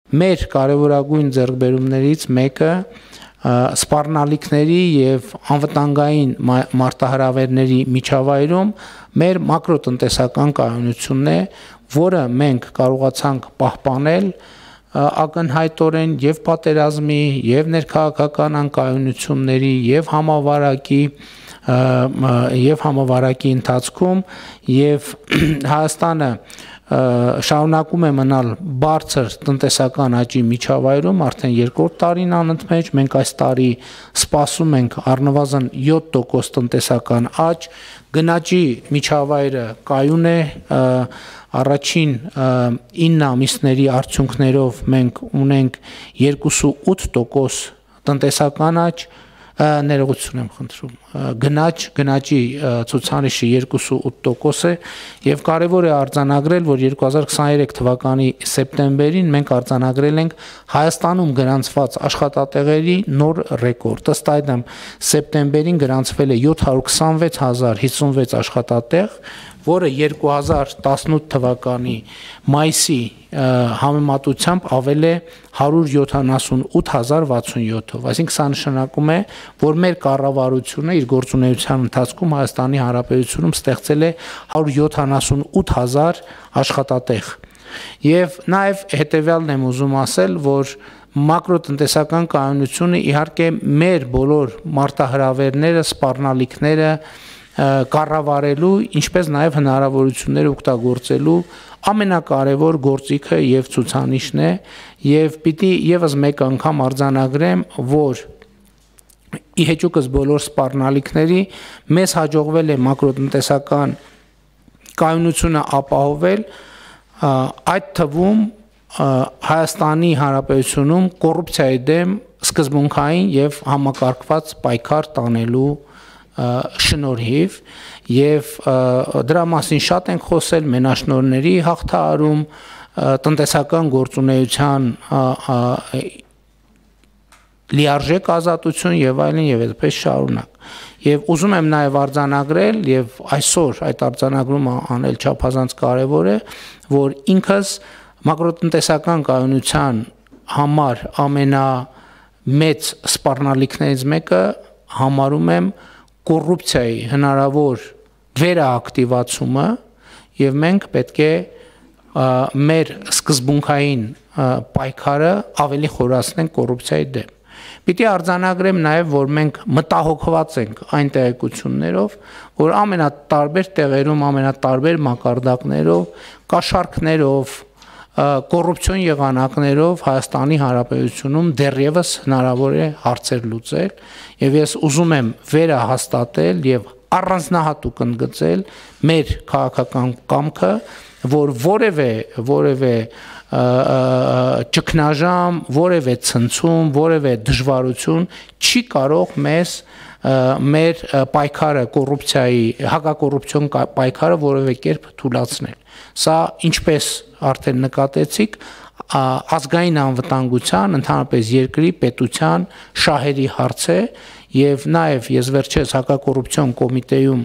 Մեր կարևորագույն ձեռքբերումներից մեկը սպառնալիքների եւ անվտանգային մարտահրավերների միջավայրում մեր մակրոտնտեսական կայունությունն է, որը մենք կարողացանք պահպանել ակնհայտորեն եւ պատերազմի եւ ներքաղաքական անկայունությունների եւ համավարակի ընթացքում եւ Հայաստանը շարունակում է մնալ բարձր տնտեսական աճի միջավայրում արդեն երկրորդ տարին անընդմեջ մենք այս տարի սպասում ենք առնվազն 7% տնտեսական աճ գնաճի միջավայրը կայուն է առաջին 9 ամիսների արդյունքներով մենք ունենք 2.8% տնտեսական աճ ներողություն եմ խնդրում գնաճի ցուցանիշը 2.8% է եւ կարեւոր է արձանագրել որ 2023 թվականի սեպտեմբերին մենք արձանագրել ենք Հայաստանում գրանցված աշխատատեղերի նոր ռեկորդ ըստ այդմ սեպտեմբերին գրանցվել է 726,056 աշխատատեղ որը 2018 թվականի մայիսի համեմատությամբ ավել է 178,067-ով, այսինքն սա նշանակում է, որ մեր կառավարությունը իր գործունեության ընթացքում Հայաստանի Հանրապետությունում ստեղծել է 178,000 աշխատատեղ։ Եվ նաև հետևյալն եմ ուզում ասել, որ մակրոտնտեսական կայունությունը իհարկե մեր բոլոր մարտահրավերները, սպառնալիքները կառավարելու, ինչպես նաև հնարավորությունները օգտագործելու ամենակարևոր գործիքը եւ ցուցանիշն է եւ պիտի եւս մեկ անգամ արձանագրեմ, որ ի հեճուկս բոլոր սպառնալիքների մեզ հաջողվել է մակրոտնտեսական կայունությունը ապահովել, այդ թվում Հայաստանի Հանրապետությունում կոռուպցիայի դեմ սկզբունքային եւ համակարգված պայքար տանելու շնորհիվ եւ դրա մասին շատ ենք խոսել մենաշնորհների հաղթահարում տնտեսական գործունեության լիարժեք ազատություն եւ այլն եւ այդպես շարունակ եւ ուզում եմ նաեւ արձանագրել եւ այսօր այդ արձանագրումը անել չափազանց կարեւոր է որ ինքս մակրոտնտեսական կայունության համար ամենամեծ սպառնալիքներից մեկը համարում եմ կոռուպցիայի հնարավոր վերաակտիվացումը եւ մենք պետք է մեր սկզբունքային պայքարը ավելի խորացնենք կոռուպցիայի դեմ։ Պիտի արձանագրեմ նաեւ որ մենք մտահոգված ենք այն տեղեկություններով, որ ամենատարբեր տեղերում, ամենատարբեր մակարդակներով, կաշառքներով, կոռուպցիոն եղանակներով Հայաստանի Հանրապետությունում դեռևս հնարավոր է հարցեր լուծել եւ ես ուզում եմ վերահաստատել եւ առանձնահատուկ ընդգծել մեր քաղաքական կամքը, որ որևէ ճգնաժամ, որևէ ցնցում, որևէ դժվարություն չի կարող մեր պայքարը կոռուպցիայի հակակոռուպցիոն պայքարը որևէ կերպ թուլացնել։ Սա ինչպես արդեն նկատեցիք ազգային անվտանգության, ընդհանրապես երկրի պետության շահերի հարց է եւ նաեւ ես վերջերս հակակոռուպցիոն կոմիտեում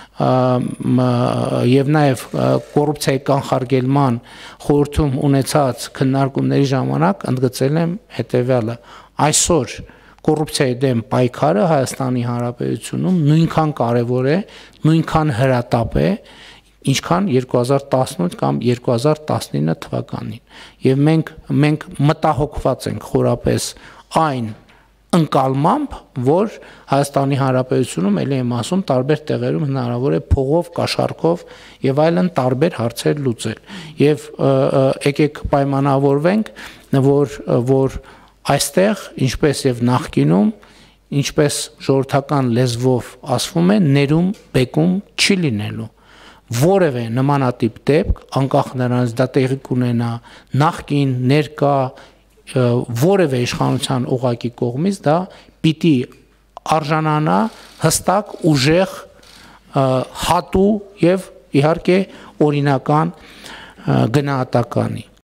եւ նաեւ կոռուպցիայի կանխարգելման խորհրդում ունեցած քննարկումների ժամանակ ընդգծել եմ հետեւյալը այսօր կոռուպցիայի դեմ պայքարը Հայաստանի Հանրապետությունում նույնքան կարեւոր է, նույնքան հրատապ է, ինչքան 2018 կամ 2019 թվականին։ Եվ մենք մտահոգված ենք խորապես այն ընկալմամբ, որ Հայաստանի Հանրապետությունում ելի եմ ասում տարբեր տեղերում հնարավոր է փողով, կաշառքով եւ այլն տարբեր հարցեր լուծել։ Եվ եկեք պայմանավորվենք, որ այստեղ, ինչպես եւ նախկինում, ինչպես ժողովրդական լեզվով ասվում է, ներում բեկում չի լինելու։ Որևէ նմանատիպ դեպք, անկախ նրանից դա տեղի կունենա նախկին, ներկա, որևէ իշխանության օղակի կողմից դա պիտի արժանանա հստակ, ուժեղ, հատու եւ իհարկե օրինական գնահատականի։